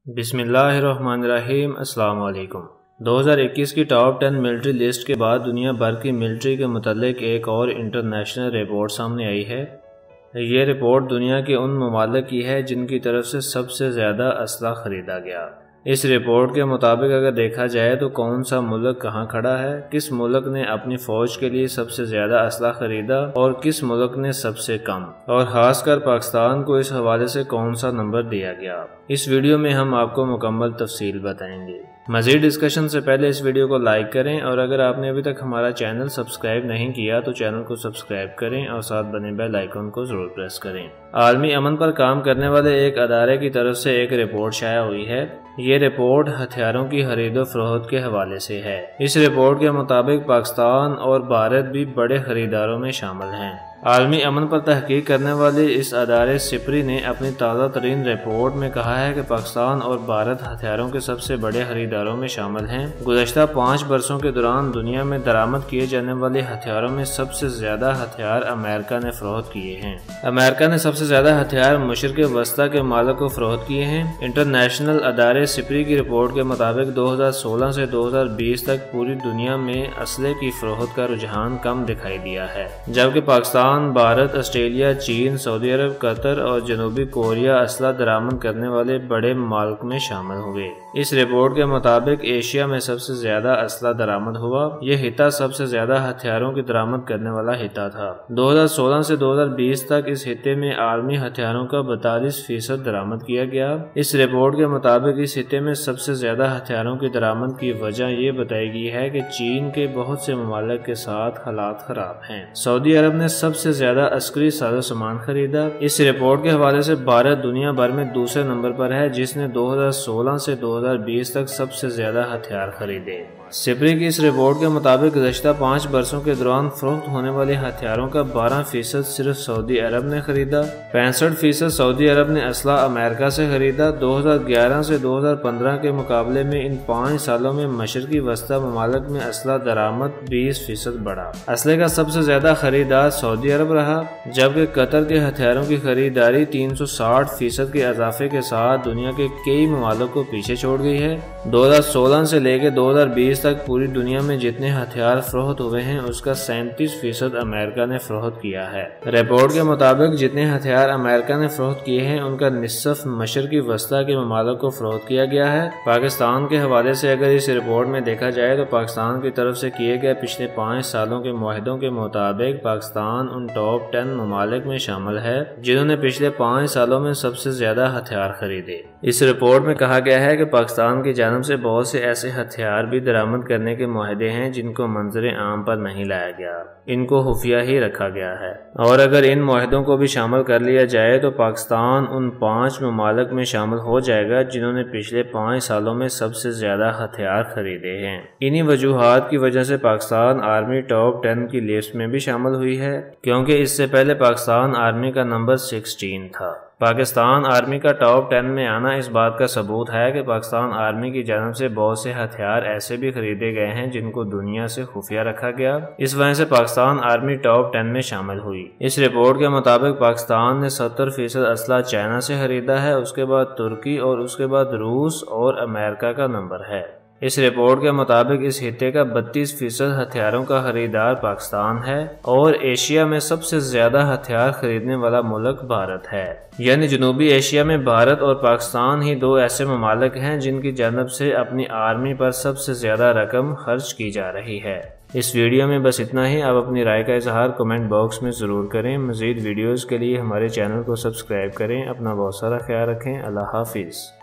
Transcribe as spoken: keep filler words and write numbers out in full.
بسم اللہ الرحمن الرحیم۔ السلام علیکم۔ دو ہزار اکیس کی ٹاپ ٹین ملٹری لسٹ کے بعد دنیا بھر کی ملٹری کے متعلق ایک اور انٹرنیشنل رپورٹ سامنے آئی ہے۔ یہ رپورٹ دنیا کے ان ممالک کی ہے جن کی طرف سے سب سے زیادہ اسلحہ خریدا گیا۔ اس رپورٹ کے مطابق اگر دیکھا جائے تو کون سا ملک کہاں کھڑا ہے، کس ملک نے اپنی فوج کے لیے سب سے زیادہ اسلحہ خریدا اور کس ملک نے سب سے کم، اور خاص کر پاکستان کو اس حوالے سے کون سا نمبر دیا گیا۔ اس ویڈیو میں ہم آپ کو مکمل تفصیل بتائیں گے۔ مزید ڈسکشن سے پہلے اس ویڈیو کو لائک کریں، اور اگر آپ نے ابھی تک ہمارا چینل سبسکرائب نہیں کیا تو چینل کو سبسکرائب کریں اور ساتھ بنے بیل آئیکن کو ضرور پریس کریں۔ عالمی امن پر کام کرنے والے ایک ادارے کی طرف سے ایک رپورٹ شائع ہوئی ہے۔ یہ رپورٹ ہتھیاروں کی خرید و فروخت کے حوالے سے ہے۔ اس رپورٹ کے مطابق پاکستان اور بھارت بھی بڑے خریداروں میں شامل ہیں۔ عالمی امن پر تحقیق کرنے والے اس ادارے سپری نے اپنی تازہ ترین رپورٹ میں کہا ہے کہ پاکستان اور بھارت ہتھیاروں کے سب سے بڑے خریداروں میں شامل ہیں۔ گزشتہ پانچ برسوں کے دوران دنیا میں درآمد کیے جانے والے ہتھیاروں میں سب سے زیادہ ہتھیار امریکہ نے فروخت کیے ہیں۔ امریکہ نے سب سے زیادہ ہتھیار مشرق وسطیٰ کے ممالک کو فروخت کیے ہیں۔ انٹرنیشنل ادارے سپری کی رپورٹ کے مطابق دو ہزار سولہ سے دو ہزار بیس تک پوری دنیا میں اسلحے کی فروخت کا رجحان کم دکھائی دیا ہے، جبکہ پاکستان، بھارت، آسٹریلیا، چین، سعودی عرب، قطر اور جنوبی کوریا اسلحہ درآمد کرنے والے بڑے ممالک میں شامل ہوئے۔ اس رپورٹ کے مطابق ایشیا میں سب سے زیادہ اسلحہ درآمد ہوا۔ یہ خطہ سب سے زیادہ ہتھیاروں کی درآمد کرنے والا خطہ تھا۔ دو ہزار سولہ سے دو ہزار بیس تک اس خطے میں عالمی ہتھیاروں کا بتالیس فیصد درآمد کیا گیا۔ اس رپورٹ کے مطابق اس خطے میں سب سے زیادہ ہتھیاروں کی درآمد کی وجہ یہ بتائی گئی ہے کہ چین کے بہت سے ممالک کے ساتھ حالات خراب ہیں۔ سعودی عرب نے سب سے زیادہ عسکری ساز و سامان خریدا۔ اس رپورٹ کے حوالے سے بھارت دنیا بھر میں دوسرے نمبر پر ہے، جس نے دو ہزار سولہ سے دو ہزار بیس تک سب سے زیادہ ہتھیار خریدے۔ سپری کی اس رپورٹ کے مطابق گزشتہ پانچ برسوں کے دوران فروخت ہونے والے ہتھیاروں کا بارہ فیصد صرف سعودی عرب نے خریدا۔ پینسٹھ فیصد سعودی عرب نے اسلحہ امریکہ سے خریدا۔ دو ہزار گیارہ سے دو ہزار پندرہ کے مقابلے میں ان پانچ سالوں میں مشرقی وسطی ممالک میں اسلحہ درآمد بیس فیصد بڑھا۔ اسلحے کا سب سے زیادہ خریدار سعودی عرب رہا، جبکہ قطر کے ہتھیاروں کی خریداری تین سو ساٹھ فیصد کے اضافے کے ساتھ دنیا کے کئی ممالک کو پیچھے چھوڑ گئی ہے۔ دو ہزار سولہ سے لے کے دو ہزار بیس تک پوری دنیا میں جتنے ہتھیار فروخت ہوئے ہیں اس کا سینتیس فیصد امریکہ نے فروخت کیا ہے۔ رپورٹ کے مطابق جتنے ہتھیار امریکہ نے فروخت کیے ہیں ان کا نصف مشرقی وسطیٰ کے ممالک کو فروخت کیا گیا ہے۔ پاکستان کے حوالے سے اگر اس رپورٹ میں دیکھا جائے تو پاکستان کی طرف سے کیے گئے پچھلے پانچ سالوں کے معاہدوں کے مطابق پاکستان ان ٹاپ ٹین ممالک میں شامل ہے جنہوں نے پچھلے پانچ سالوں میں سب سے زیادہ ہتھیار خریدے۔ اس رپورٹ میں کہا گیا ہے کہ پاکستان کی جانب سے بہت سے ایسے ہتھیار بھی درآمد کرنے کے معاہدے ہیں جن کو منظر عام پر نہیں لایا گیا، ان کو خفیہ ہی رکھا گیا ہے، اور اگر ان معاہدوں کو بھی شامل کر لیا جائے تو پاکستان ان پانچ ممالک میں شامل ہو جائے گا جنہوں نے پچھلے پانچ سالوں میں سب سے زیادہ ہتھیار خریدے ہیں۔ انہی وجوہات کی وجہ سے پاکستان آرمی ٹاپ ٹین کی لسٹ میں بھی شامل ہوئی ہے، کیونکہ اس سے پہلے پاکستان آرمی کا نمبر سکسٹین تھا۔ پاکستان آرمی کا ٹاپ ٹین میں آنا اس بات کا ثبوت ہے کہ پاکستان آرمی کی جانب سے بہت سے ہتھیار ایسے بھی خریدے گئے ہیں جن کو دنیا سے خفیہ رکھا گیا، اس وجہ سے پاکستان آرمی ٹاپ ٹین میں شامل ہوئی۔ اس رپورٹ کے مطابق پاکستان نے ستر فیصد اسلحہ چائنا سے خریدا ہے، اس کے بعد ترکی اور اس کے بعد روس اور امریکہ کا نمبر ہے۔ اس رپورٹ کے مطابق اس خطے کا بتیس فیصد ہتھیاروں کا خریدار پاکستان ہے، اور ایشیا میں سب سے زیادہ ہتھیار خریدنے والا ملک بھارت ہے۔ یعنی جنوبی ایشیا میں بھارت اور پاکستان ہی دو ایسے ممالک ہیں جن کی جانب سے اپنی آرمی پر سب سے زیادہ رقم خرچ کی جا رہی ہے۔ اس ویڈیو میں بس اتنا ہی۔ آپ اپنی رائے کا اظہار کمنٹ باکس میں ضرور کریں۔ مزید ویڈیوز کے لیے ہمارے چینل کو سبسکرائب کریں۔ اپنا بہت سارا خیال رکھیں۔ اللہ حافظ۔